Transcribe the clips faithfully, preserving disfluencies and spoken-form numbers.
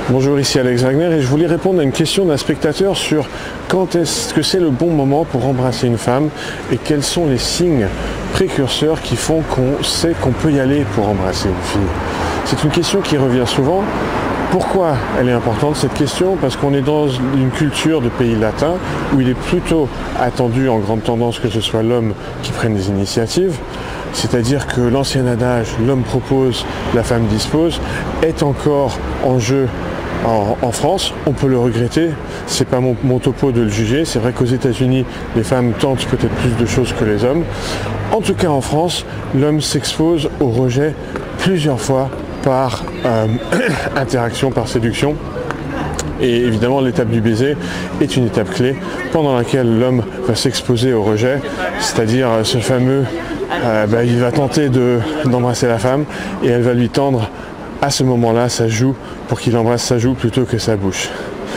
Bonjour, ici Alex Wagner et je voulais répondre à une question d'un spectateur sur quand est-ce que c'est le bon moment pour embrasser une femme et quels sont les signes précurseurs qui font qu'on sait qu'on peut y aller pour embrasser une fille. C'est une question qui revient souvent. Pourquoi elle est importante cette question? Parce qu'on est dans une culture de pays latins où il est plutôt attendu en grande tendance que ce soit l'homme qui prenne des initiatives. C'est-à-dire que l'ancien adage « l'homme propose, la femme dispose » est encore en jeu en, en France. On peut le regretter, c'est pas mon, mon topo de le juger. C'est vrai qu'aux États-Unis, les femmes tentent peut-être plus de choses que les hommes. En tout cas en France, l'homme s'expose au rejet plusieurs fois par euh, interaction, par séduction. Et évidemment, l'étape du baiser est une étape clé pendant laquelle l'homme va s'exposer au rejet, c'est-à-dire ce fameux, euh, bah, il va tenter de, d'embrasser la femme et elle va lui tendre à ce moment-là sa joue pour qu'il embrasse sa joue plutôt que sa bouche.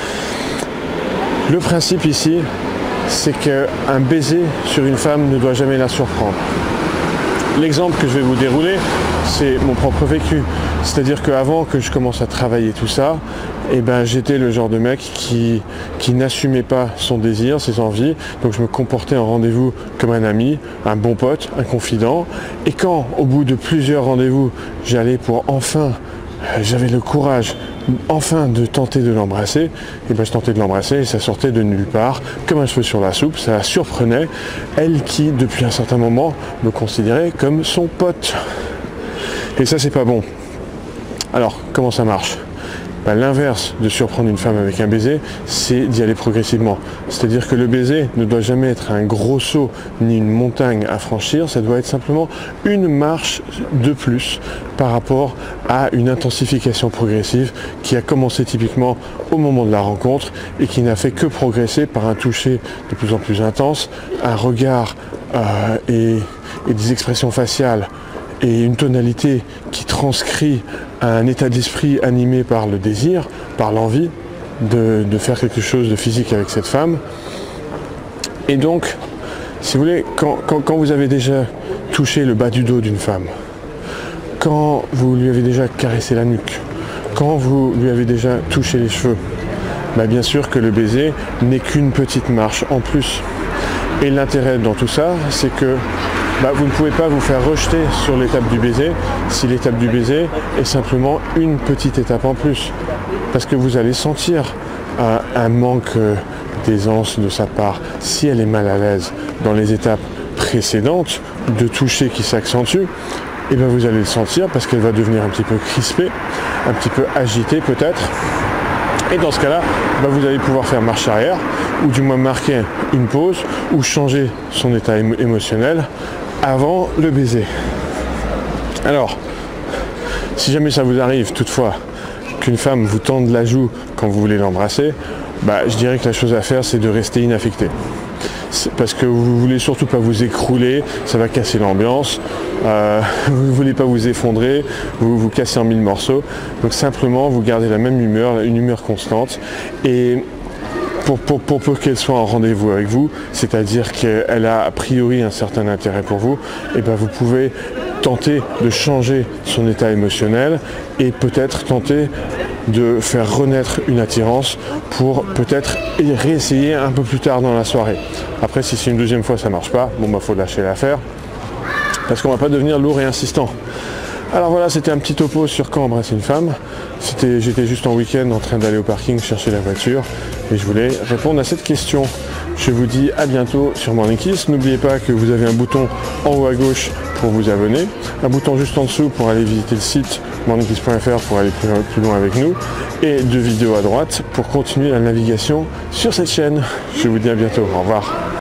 Le principe ici, c'est qu'un baiser sur une femme ne doit jamais la surprendre. L'exemple que je vais vous dérouler, c'est mon propre vécu. C'est-à-dire qu'avant que je commence à travailler tout ça, eh ben, j'étais le genre de mec qui, qui n'assumait pas son désir, ses envies. Donc je me comportais en rendez-vous comme un ami, un bon pote, un confident. Et quand, au bout de plusieurs rendez-vous, j'allais pour enfin, j'avais le courage enfin de tenter de l'embrasser, et ben je tentais de l'embrasser et ça sortait de nulle part, comme un cheveu sur la soupe, ça la surprenait, elle qui, depuis un certain moment, me considérait comme son pote. Et ça, c'est pas bon. Alors, comment ça marche? Ben, l'inverse de surprendre une femme avec un baiser, c'est d'y aller progressivement. C'est-à-dire que le baiser ne doit jamais être un gros saut ni une montagne à franchir, ça doit être simplement une marche de plus par rapport à une intensification progressive qui a commencé typiquement au moment de la rencontre et qui n'a fait que progresser par un toucher de plus en plus intense, un regard euh, et, et des expressions faciales et une tonalité qui transcrit un état d'esprit animé par le désir, par l'envie de, de faire quelque chose de physique avec cette femme. Et donc, si vous voulez, quand, quand, quand vous avez déjà touché le bas du dos d'une femme, quand vous lui avez déjà caressé la nuque, quand vous lui avez déjà touché les cheveux, bah bien sûr que le baiser n'est qu'une petite marche en plus. Et l'intérêt dans tout ça, c'est que bah, vous ne pouvez pas vous faire rejeter sur l'étape du baiser si l'étape du baiser est simplement une petite étape en plus. Parce que vous allez sentir un, un manque d'aisance de sa part si elle est mal à l'aise dans les étapes précédentes de toucher qui s'accentue. Et bien vous allez le sentir parce qu'elle va devenir un petit peu crispée, un petit peu agitée peut-être. Et dans ce cas-là, bah vous allez pouvoir faire marche arrière, ou du moins marquer une pause, ou changer son état émo- émotionnel avant le baiser. Alors, si jamais ça vous arrive toutefois qu'une femme vous tende la joue quand vous voulez l'embrasser, bah, je dirais que la chose à faire, c'est de rester inaffecté. C'est parce que vous ne voulez surtout pas vous écrouler, ça va casser l'ambiance, euh, vous ne voulez pas vous effondrer, vous vous cassez en mille morceaux. Donc simplement, vous gardez la même humeur, une humeur constante. Et pour, pour, pour peu qu'elle soit en rendez-vous avec vous, c'est-à-dire qu'elle a a priori un certain intérêt pour vous, et ben vous pouvez tenter de changer son état émotionnel et peut-être tenter de faire renaître une attirance pour peut-être réessayer un peu plus tard dans la soirée. Après, si c'est une deuxième fois ça marche pas, bon bah faut lâcher l'affaire parce qu'on va pas devenir lourd et insistant. Alors voilà, c'était un petit topo sur quand embrasser une femme. C'était, j'étais juste en week-end en train d'aller au parking chercher la voiture et je voulais répondre à cette question. Je vous dis à bientôt sur Morning Kiss. N'oubliez pas que vous avez un bouton en haut à gauche pour vous abonner, un bouton juste en dessous pour aller visiter le site morning kiss point f r pour aller plus, plus loin avec nous et deux vidéos à droite pour continuer la navigation sur cette chaîne. Je vous dis à bientôt. Au revoir.